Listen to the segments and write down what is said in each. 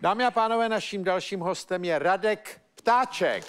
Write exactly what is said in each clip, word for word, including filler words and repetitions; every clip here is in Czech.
Dámy a pánové, naším dalším hostem je Radek Ptáček.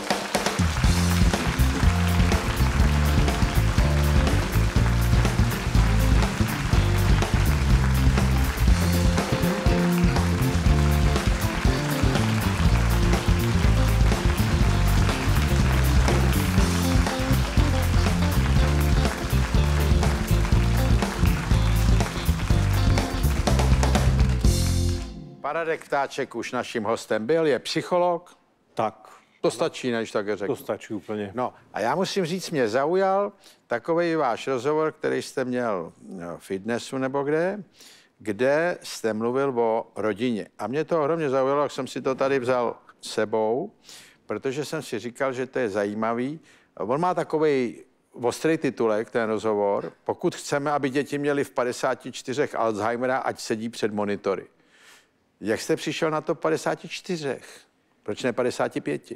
Radek Ptáček už naším hostem byl, je psycholog. Tak. To stačí, než tak řeknu. To stačí úplně. No a já musím říct, mě zaujal takový váš rozhovor, který jste měl v fitnessu nebo kde, kde jste mluvil o rodině. A mě to ohromně zaujalo, jak jsem si to tady vzal s sebou, protože jsem si říkal, že to je zajímavý. On má takový ostrý titulek, ten rozhovor. Pokud chceme, aby děti měly v padesáti čtyřech Alzheimera, ať sedí před monitory. Jak jste přišel na to padesáti čtyřech? Proč ne padesáti pěti?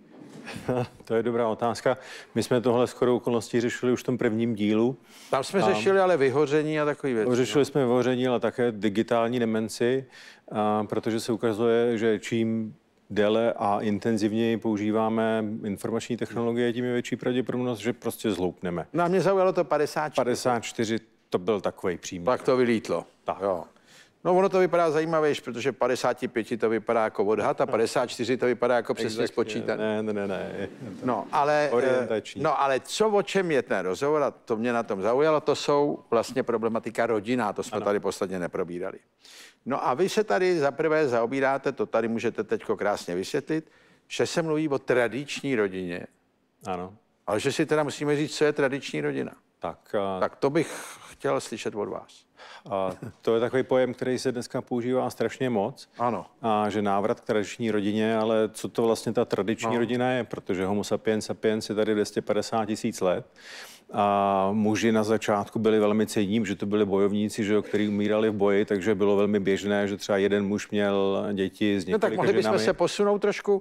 To je dobrá otázka. My jsme tohle shodou okolností řešili už v tom prvním dílu. Tam jsme a řešili ale vyhoření a takový věci. Řešili no. jsme vyhoření, ale také digitální demenci, a protože se ukazuje, že čím déle a intenzivněji používáme informační technologie, tím je větší pravděpodobnost, že prostě zhloupneme. No a mě zaujalo to padesát čtyři. padesát čtyři to byl takový přímý. Pak to vylítlo. Tak. Jo. No ono to vypadá zajímavější, protože padesát pět to vypadá jako odhad a padesát čtyři to vypadá jako přesně exactly. spočítat. Ne, ne, ne, ne. No, ale, no, ale co, o čem je ten rozhovor, a to mě na tom zaujalo, to jsou vlastně problematika rodina, to jsme ano. tady posledně neprobírali. No a vy se tady zaprvé zaobíráte, to tady můžete teďko krásně vysvětlit, že se mluví o tradiční rodině. Ano. Ale že si teda musíme říct, co je tradiční rodina. Tak, a... tak to bych chtěl slyšet od vás. A to je takový pojem, který se dneska používá strašně moc. Ano. A že návrat k tradiční rodině, ale co to vlastně ta tradiční no. rodina je, protože homo sapiens sapiens je tady dvě stě padesát tisíc let. A muži na začátku byli velmi cenní, že to byli bojovníci, že jo, kteří umírali v boji, takže bylo velmi běžné, že třeba jeden muž měl děti s několika ženami. No tak mohli bychom se posunout trošku, uh,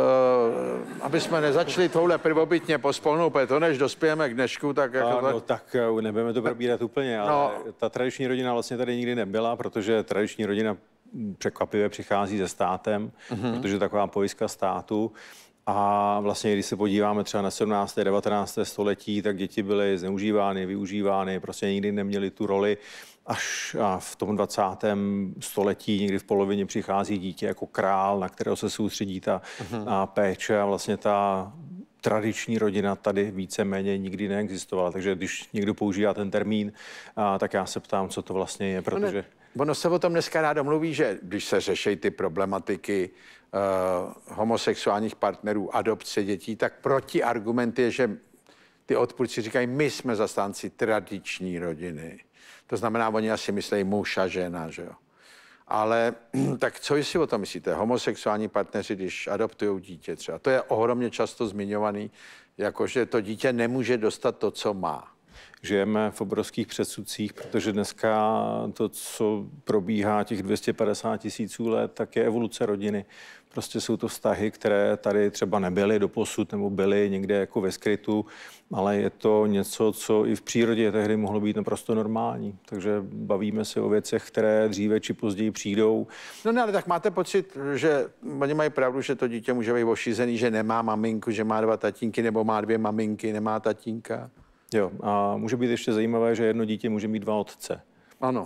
aby jsme nezačali touhle prvobytně pospolnou, protože to než dospějeme k dnešku, tak jako ano, tak... tak nebudeme to probírat úplně, ale no. ta tradiční rodina vlastně tady nikdy nebyla, protože tradiční rodina překvapivě přichází se státem, uh-huh. protože taková pojistka státu. A vlastně, když se podíváme třeba na sedmnácté devatenácté století, tak děti byly zneužívány, využívány, prostě nikdy neměly tu roli. Až v tom dvacátém století, někdy v polovině, přichází dítě jako král, na kterého se soustředí ta uh-huh. péče a vlastně ta tradiční rodina tady víceméně nikdy neexistovala. Takže když někdo používá ten termín, tak já se ptám, co to vlastně je, protože... Ono se o tom dneska rádo mluví, že když se řeší ty problematiky uh, homosexuálních partnerů, adopce dětí, tak protiargument je, že ty odpůrci říkají, my jsme zastánci tradiční rodiny. To znamená, oni asi myslí muž a žena, že jo. Ale tak co si o tom myslíte? Homosexuální partneři, když adoptují dítě třeba, to je ohromně často zmiňovaný, jakože to dítě nemůže dostat to, co má. Žijeme v obrovských předsudcích, protože dneska to, co probíhá těch dvě stě padesát tisíců let, tak je evoluce rodiny. Prostě jsou to vztahy, které tady třeba nebyly doposud nebo byly někde jako ve skrytu, ale je to něco, co i v přírodě tehdy mohlo být naprosto normální. Takže bavíme se o věcech, které dříve či později přijdou. No ne, ale tak máte pocit, že oni mají pravdu, že to dítě může být ošizený, že nemá maminku, že má dva tatínky, nebo má dvě maminky, nemá tatínka? Jo, a může být ještě zajímavé, že jedno dítě může mít dva otce. Ano.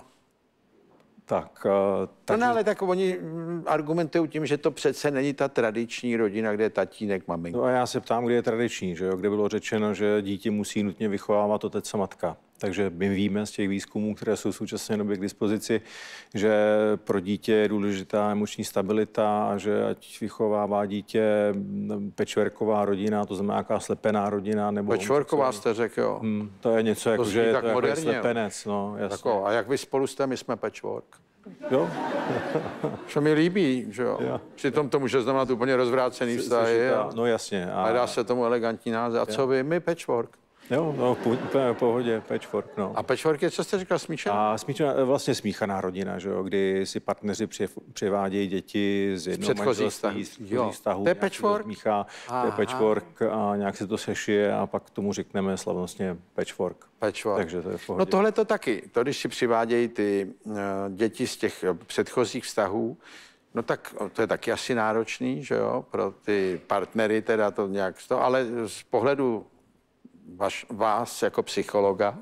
Tak, uh, tak... No, ale tak oni argumentují tím, že to přece není ta tradiční rodina, kde je tatínek, maminka. No a já se ptám, kde je tradiční, že jo? Kde bylo řečeno, že dítě musí nutně vychovávat otec a matka. Takže my víme z těch výzkumů, které jsou v současné době k dispozici, že pro dítě je důležitá emoční stabilita a že ať vychovává dítě pečverková rodina, to znamená nějaká slepená rodina. Nebo pečverková jste řekl, jo. Hmm, to je něco, jako, že je to jako slepenec. No, jasně. A jak vy spolu jste, my jsme patchwork. Jo. Co mi líbí, že jo. jo. Přitom to může znamenat úplně rozvrácený vztahy. No jasně. A dá se tomu elegantní název. A co vy? My patchwork. Jo, no, úplně v pohodě, patchwork, no. A patchwork je, co jste říkal, smíšená? A smíšená, vlastně smíchaná rodina, že jo, kdy si partneři přivádějí děti z jednoho manželství, z předchozích vztahů. To je patchwork? Smíchá, to je patchwork a nějak se to sešije a pak tomu řekneme slavnostně patchwork. Patchwork. Takže to je v pohodě. No tohle to taky. To, když si přivádějí ty uh, děti z těch předchozích vztahů, No tak to je taky asi náročný, že jo, pro ty partnery teda to nějak to, ale z pohledu vaš, vás jako psychologa,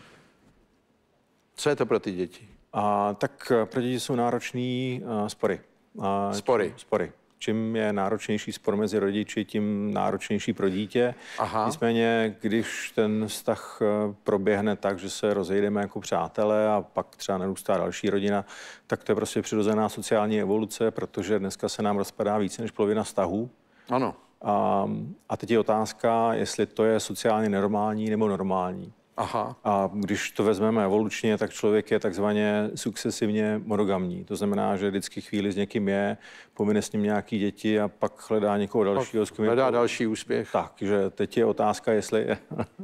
co je to pro ty děti? A, tak pro děti jsou náročný uh, spory. A, Spory. Spory. Čím je náročnější spor mezi rodiči, tím náročnější pro dítě. Aha. Nicméně, když ten vztah proběhne tak, že se rozejdeme jako přátelé a pak třeba narůstá další rodina, tak to je prostě přirozená sociální evoluce, protože dneska se nám rozpadá více než polovina vztahů. Ano. A, a teď je otázka, jestli to je sociálně normální nebo normální. Aha. A když to vezmeme evolučně, tak člověk je takzvaně sukcesivně monogamní. To znamená, že vždycky chvíli s někým je, pomine s ním nějaký děti a pak hledá někoho dalšího. Pak hledá další úspěch. Takže teď je otázka, jestli je,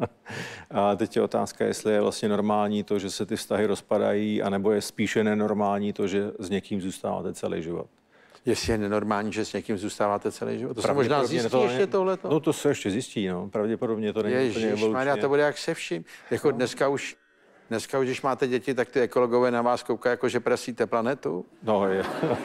a teď je otázka, jestli je vlastně normální to, že se ty vztahy rozpadají, anebo je spíše nenormální to, že s někým zůstáváte celý život. Jestli je nenormální, že s někým zůstáváte celý život. To se možná zjistí to ještě tohleto. No to se ještě zjistí, no. Pravděpodobně to není Ježiš, úplně evolučně. Maria, to bude jak se vším. Jako dneska už, dneska už, když máte děti, tak ty ekologové na vás koukají, jako že prasíte planetu. No je.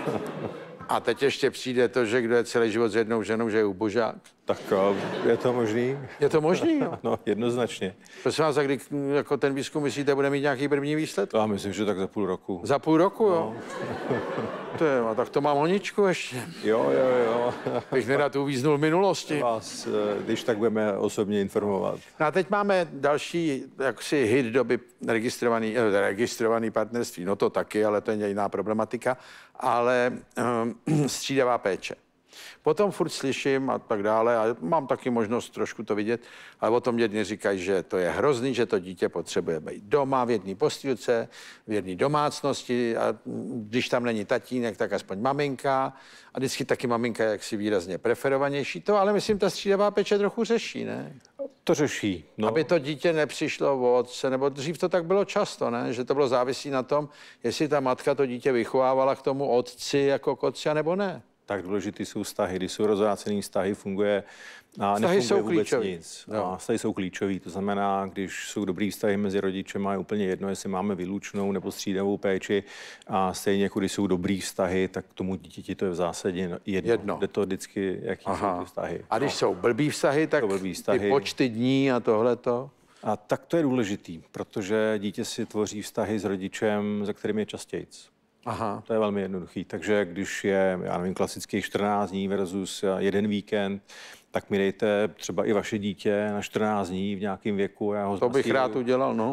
A teď ještě přijde to, že kdo je celý život s jednou ženou, že je ubožák. Tak je to možný? Je to možný, jo? No, jednoznačně. Prosím vás, a kdy jako ten výzkum myslíte, bude mít nějaký první výsledek? Já myslím, že tak za půl roku. Za půl roku, jo? No. To je, tak to mám honičku ještě. Jo, jo, jo. Bych nerad uvíznul v minulosti. Vás, když tak budeme osobně informovat. No a teď máme další jaksi hit doby registrovaný, eh, registrovaný partnerství. No to taky, ale to je jiná problematika. Ale um, střídavá péče. Potom furt slyším a tak dále, a mám taky možnost trošku to vidět, ale o tom děti říkají, že to je hrozný, že to dítě potřebuje být doma, v jedné postýlce, v jedné domácnosti, a když tam není tatínek, tak aspoň maminka. A vždycky taky maminka je jaksi výrazně preferovanější. To ale myslím, ta střídavá péče trochu řeší, ne? To řeší. No. Aby to dítě nepřišlo o otce, nebo dřív to tak bylo často, ne? Že to bylo závislí na tom, jestli ta matka to dítě vychovávala k tomu otci jako k otci, nebo ne. Tak důležitý jsou vztahy. Když jsou rozvrácený vztahy, funguje a vztahy nefunguje jsou vůbec klíčový. nic. A vztahy jsou klíčový. To znamená, když jsou dobrý vztahy mezi rodičema, je úplně jedno, jestli máme výlučnou nebo střídavou péči. A stejně jako když jsou dobrý vztahy, tak tomu dítěti to je v zásadě jedno. jedno. Jde to vždycky, jaký Aha. jsou ty vztahy. A když no. jsou blbý vztahy, tak blbý vztahy. Ty počty dní a tohleto. A tak to je důležitý, protože dítě si tvoří vztahy s rodičem, za kterým je častějc. Aha. To je velmi jednoduchý. Takže když je, já nevím, klasických čtrnáct dní versus jeden víkend, tak mi dejte třeba i vaše dítě na čtrnáct dní v nějakém věku. Já ho to bych rád udělal, no.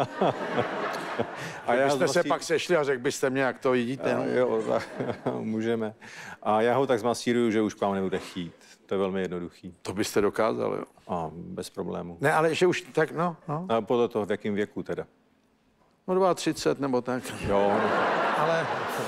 A já byste se pak sešli a řekl byste mě, jak to vidíte. No? Jo, tak, můžeme. A já ho tak zmasíruju, že už k vám nebude chtít. To je velmi jednoduchý. To byste dokázal, jo. A bez problému. Ne, ale že už tak, no. no. A podle toho, v jakém věku teda. No třicet dva nebo tak. Jo. No. Ale...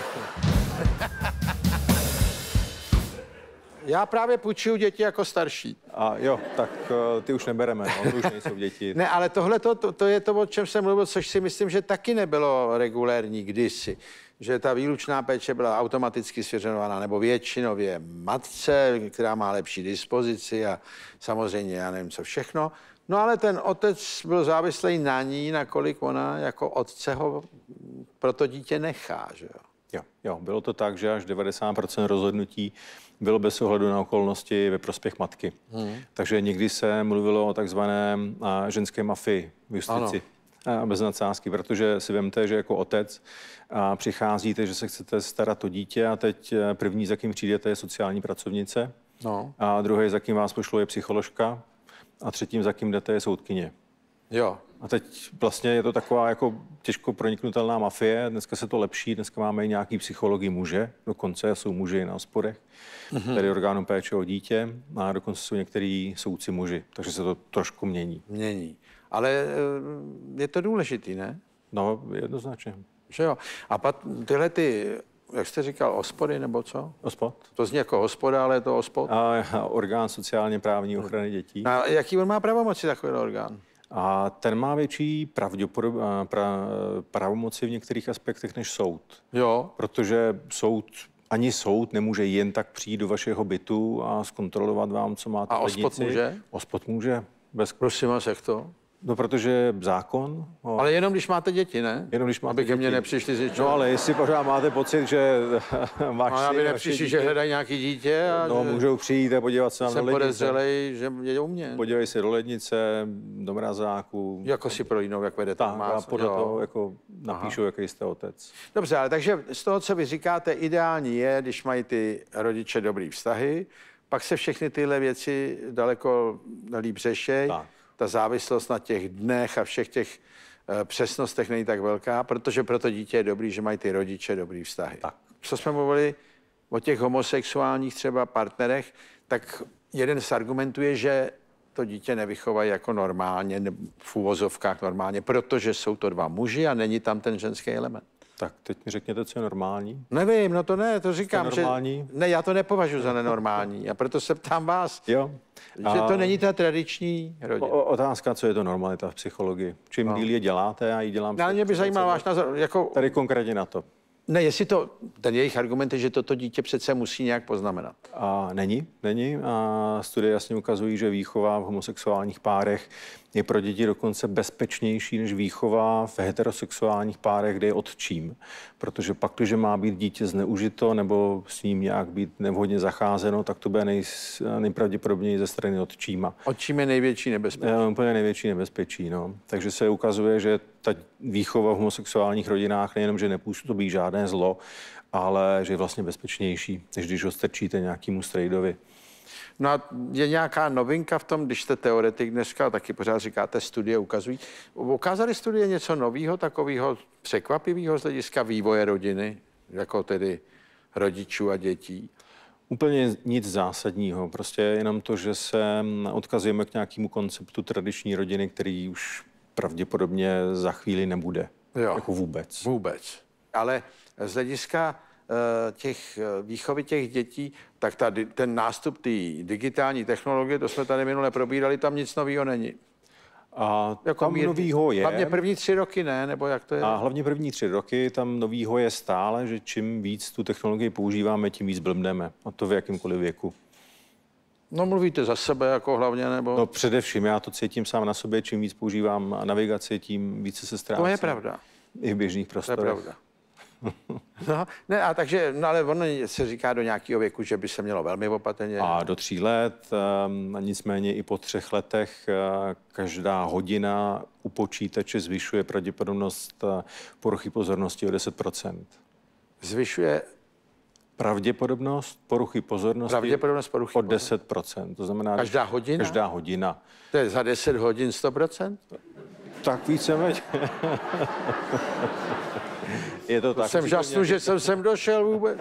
Já právě půjčuju děti jako starší. A jo, tak uh, ty už nebereme, no, to už nejsou děti. Ne, ale tohle to, to, to je to, o čem jsem mluvil, což si myslím, že taky nebylo regulérní kdysi. Že ta výlučná péče byla automaticky svěřenována, nebo většinově matce, která má lepší dispozici a samozřejmě já nevím co všechno. No ale ten otec byl závislý na ní, nakolik ona jako otce ho pro to dítě nechá, že jo? Jo, jo, bylo to tak, že až devadesát procent rozhodnutí bylo bez ohledu na okolnosti ve prospěch matky. Hmm. Takže někdy se mluvilo o takzvané ženské mafii v justici. Ano. Bez nadsázky, protože si vemte, že jako otec a přicházíte, že se chcete starat o dítě a teď první, za kým přijdete, je sociální pracovnice. No. A druhý, za kým vás pošlo, je psycholožka. A třetím, za kým jdete, je soudkyně. Jo. A teď vlastně je to taková jako těžko proniknutelná mafie. Dneska se to lepší, dneska máme i nějaký psychologi muže, dokonce jsou muži na hospodech, mm-hmm. tedy orgánu péče o dítě, a dokonce jsou některý soudci muži, takže se to trošku mění. Mění. Ale je to důležitý, ne? No, jednoznačně. Že jo. A pak tyhle ty, jak jste říkal, ospody nebo co? Ospod. To zní jako hospoda, ale je to ospod? A, a orgán sociálně právní ochrany dětí. A jaký on má pravomoci takový orgán? A ten má větší pravděpodоб, pra, pravomoci v některých aspektech než soud. Jo. Protože soud, ani soud nemůže jen tak přijít do vašeho bytu a zkontrolovat vám, co máte v lednici. A ospod může? Ospod může. Bez... Prosím vás, jak to? No, protože zákon. O... Ale jenom když máte děti, ne? Jenom když máte Aby děti. ke mně nepřišli z No, ale jestli pořád máte pocit, že máš no, aby nepřišli, že hledají nějaký dítě a no, že můžou přijít a podívat se na jsem lednice. podezřelej, že je u mě. Podívej se do lednice, do mrazáku. Jako si projínou, jak vede tak, má. a podle toho jako napíšou, jaký jste otec. Dobře, ale takže z toho, co vy říkáte, ideální je, když mají ty rodiče dobrý vztahy, pak se všechny tyhle věci daleko líp řešejí. Ta závislost na těch dnech a všech těch uh, přesnostech není tak velká, protože pro to dítě je dobrý, že mají ty rodiče dobrý vztahy. Tak. Co jsme mluvili o těch homosexuálních třeba partnerech, tak jeden z argumentů je, že to dítě nevychovají jako normálně, v úvozovkách normálně, protože jsou to dva muži a není tam ten ženský element. Tak teď mi řekněte, co je normální. Nevím, no to ne, to říkám, že... Ne, já to nepovažuji za nenormální a proto se ptám vás, jo. A... že to není ta tradiční rodina. O, otázka, co je to normalita v psychologii. Čím no. díl je děláte, já ji dělám... No, ale mě by zajímal váš názor. Jako... Tady konkrétně na to. Ne, jestli to, ten jejich argument je, že toto dítě přece musí nějak poznamenat. A není, není. A studie jasně ukazují, že výchova v homosexuálních párech je pro děti dokonce bezpečnější než výchova v heterosexuálních párech, kde je otčím. Protože pak, když má být dítě zneužito nebo s ním nějak být nevhodně zacházeno, tak to bude nej, nejpravděpodobněji ze strany otčíma. Otčím je největší nebezpečí. Je úplně největší nebezpečí, no. Takže se ukazuje, že ta výchova v homosexuálních rodinách nejenom, že nepůsobí žádné zlo, ale že je vlastně bezpečnější, než když ho strčíte nějakému strejdovi. No a je nějaká novinka v tom, když jste teoretik dneska, taky pořád říkáte, studie ukazují. Ukázaly studie něco nového, takového překvapivého z hlediska vývoje rodiny, jako tedy rodičů a dětí? Úplně nic zásadního, prostě jenom to, že se odkazujeme k nějakému konceptu tradiční rodiny, který už pravděpodobně za chvíli nebude. Jo. Jako vůbec. Vůbec. Ale z hlediska těch výchovy těch dětí, tak ta, ten nástup té digitální technologie, to jsme tady minule probírali, tam nic nového není. A jako tam mír, novýho je. Hlavně první tři roky ne, nebo jak to je? A hlavně první tři roky tam novýho je stále, že čím víc tu technologii používáme, tím víc blbneme. A to v jakýmkoliv věku. No mluvíte za sebe jako hlavně, nebo? No především, já to cítím sám na sobě, čím víc používám navigaci, tím více se ztrácím. To je pravda. I v běžných prostorech. To je pravda. No, ne, a takže, no ale ono se říká do nějakého věku, že by se mělo velmi opatrně. A do tří let, um, nicméně i po třech letech uh, každá hodina u počítače zvyšuje pravděpodobnost uh, poruchy pozornosti o deset procent. Zvyšuje pravděpodobnost poruchy pozornosti pravděpodobnost poruchy o deset procent. To znamená, každá hodina? Každá hodina. To je za deset hodin sto procent? Tak víceméně. Je to tak. Jsem žasnu, že jsem sem došel vůbec.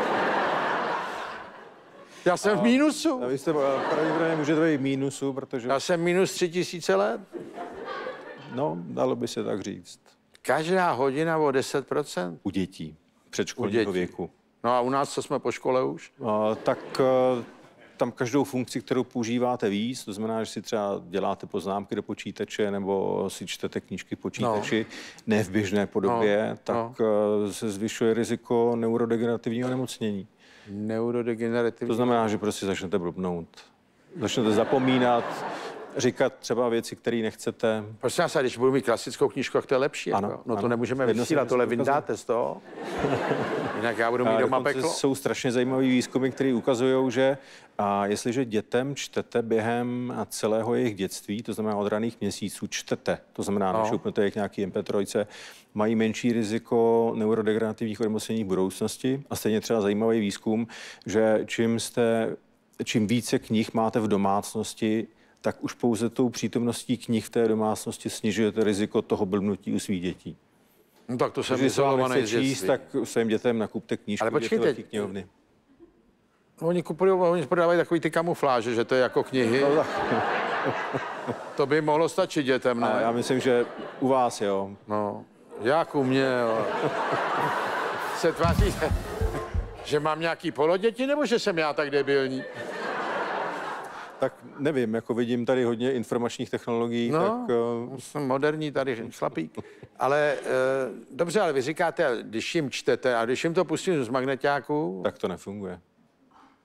Já jsem a, v mínusu. A vy jste pravděpodobně můžete být v mínusu, protože... Já jsem minus tři tisíce let. No, dalo by se tak říct. Každá hodina o deset procent? U dětí, předškolního věku. No a u nás, co jsme po škole už? A, tak a, tam každou funkci, kterou používáte víc, to znamená, že si třeba děláte poznámky do počítače nebo si čtete knížky v počítači, no. ne v běžné podobě, no. tak no. se zvyšuje riziko neurodegenerativního onemocnění. Neurodegenerativní. To znamená, že prostě začnete blbnout. Začnete zapomínat, říkat třeba věci, které nechcete. Prosím vás, když budu mít klasickou knížku, tak to je lepší. Ano, jako. No ano. to nemůžeme vysílat, tohle vyndáte z toho. Jinak já budu mít doma peklo. Jsou strašně zajímavé výzkumy, které ukazují, že a jestliže dětem čtete během celého jejich dětství, to znamená od raných měsíců čtete, to znamená, no. našoupnete jich nějaký em pé tři, mají menší riziko neurodegenerativních onemocnění v budoucnosti. A stejně třeba zajímavý výzkum, že čím, jste, čím více knih máte v domácnosti, tak už pouze tou přítomností knih v té domácnosti snižujete riziko toho blbnutí u svých dětí. No tak to jsem Když izolovaný číst, tak svým dětem nakupte knížku. Ale počkejte, knihovny. Oni kupují, oni prodávají takový ty kamufláže, že to je jako knihy. No, tak. To by mohlo stačit dětem, ne? A já myslím, že u vás, jo. No, jak u mě, jo. Se tváří, že mám nějaký poloděti, nebo že jsem já tak debilní? Tak nevím, jako vidím tady hodně informačních technologií, no, tak... Uh... jsem moderní tady chlapík. Ale uh, dobře, ale vy říkáte, když jim čtete a když jim to pustím z magneťáku... Tak to nefunguje.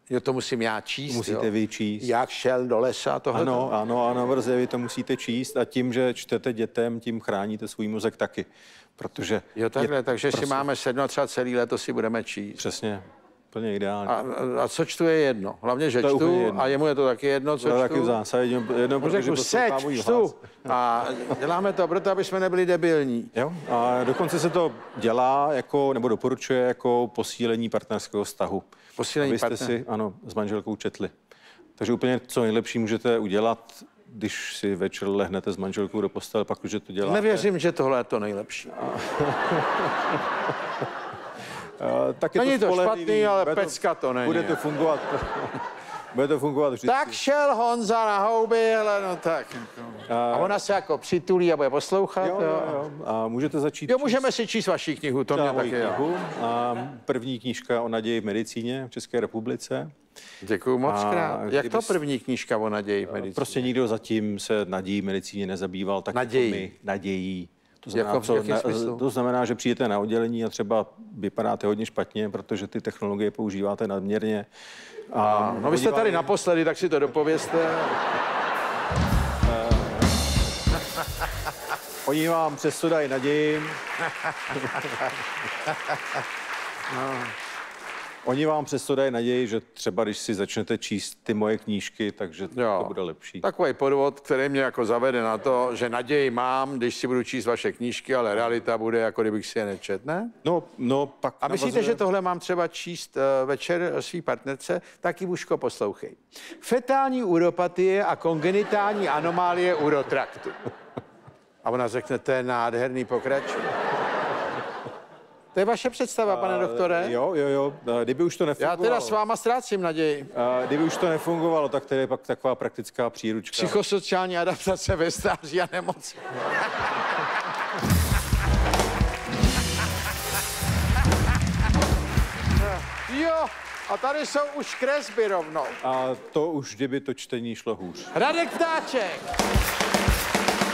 Jo, to musím já číst, Musíte jo. vy číst. Jak šel do lesa tohle? Ano, ano, ano, vrze, vy to musíte číst a tím, že čtete dětem, tím chráníte svůj mozek taky, protože... Jo, takhle, je, takže prostě, si máme sednout třeba celý léto si budeme číst. Přesně, plně ideálně. A, a co čtu je jedno. Hlavně, že čtu a jemu je to taky jedno, co to čtu. taky v zásadě jedno, jedno protože Řeknu, seď, čtu. A děláme to proto, aby jsme nebyli debilní. Jo, a dokonce se to dělá jako, nebo doporučuje jako posílení partnerského vztahu. Posílení abyste partner... si, ano, s manželkou četli. Takže úplně co nejlepší můžete udělat, když si večer lehnete s manželkou do postele, pak už to děláte. Nevěřím, že tohle je to nejlepší. Uh, tak je není to, to špatný, ale bude pecka to není. Bude to fungovat. Bude to fungovat vždycky. Tak šel Honza na houby, ale no tak. A ona se jako přitulí a bude poslouchat. Jo, jo, jo. A můžete začít Jo, můžeme si číst vaši knihu, to mě taky knihu. A první knížka o naději v medicíně v České republice. Děkuju moc krát. Jak to první knížka o naději v medicíně? Prostě nikdo zatím se nadějí v medicíně nezabýval. Tak nadějí. Jako my, nadějí. To znamená, jako, co, na, to znamená, že přijdete na oddělení a třeba vypadáte hodně špatně, protože ty technologie používáte nadměrně. A, no vy jste tady naposledy, tak si to dopovězte. Oni vám přesto dají naději. no. Oni vám přesto dají naději, že třeba když si začnete číst ty moje knížky, takže jo, to bude lepší. Takový podvod, který mě jako zavede na to, že naději mám, když si budu číst vaše knížky, ale realita bude, jako kdybych si je nečet, ne? No, no pak... A myslíte, navazuje... že tohle mám třeba číst uh, večer svý partnerce? Tak Ivuško, poslouchej. Fetální uropatie a kongenitální anomálie urotraktu. A ona řekne, to je nádherný, pokračuj. To je vaše představa, pane doktore? Jo, jo, jo. Kdyby už to nefungovalo. Já teda s váma ztrácím naději. Kdyby už to nefungovalo, tak to je pak taková praktická příručka. Psychosociální adaptace ve stáří a nemoci. Jo, a tady jsou už kresby rovnou. A to už, kdyby to čtení šlo hůř. Radek Ptáček.